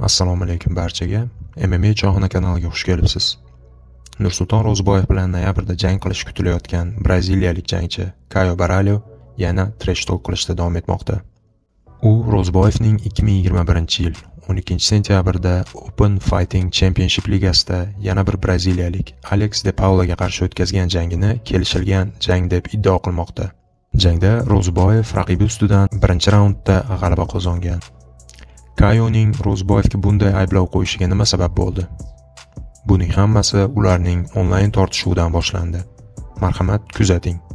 Assalomu alaykum barchaga. MMA Choyxona kanaliga xush kelibsiz. Nursulton Ro'ziboyev bilan noyabrda jang qilish kutilayotgan braziliyalik jangchi Caio Borralho yana trash talk qilishda davom etmoqda. U Ro'ziboyevning 2021-yil 12-sentyabrda Open Fighting Championship ligasida yana bir braziliyalik Alex de Paulaga qarshi o'tkazgan jangini kelishilgan jang deb iddao qilmoqda. Jangda Ro'ziboyev raqibi ustidan birinchi raundda g'alaba qozongan. Caioning Ro'ziboyevga bunday ayblov qo'yishiga nima sabab bo'ldi? Buning hammasi ularning onlayn tortishuvidan boshlandi. Marhamat, kuzating.